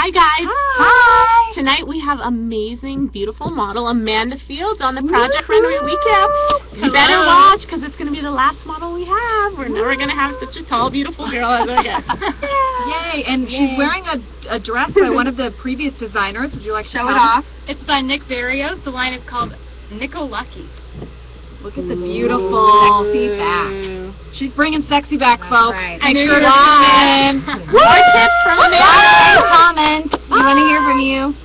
Hi guys. Hi. Tonight we have amazing, beautiful model Amanda Fields on the Project Runway recap. You better watch because it's going to be the last model we have. We're never going to have such a tall, beautiful girl as our guest. Yay! And she's wearing a dress by one of the previous designers. Would you like to show it off? It's by Nick Barrios. The line is called Nickel Lucky. Look at the beautiful sexy back. She's bringing sexy back, folks. Right. Make sure to More tips from Amanda. Comment. We want to hear from you.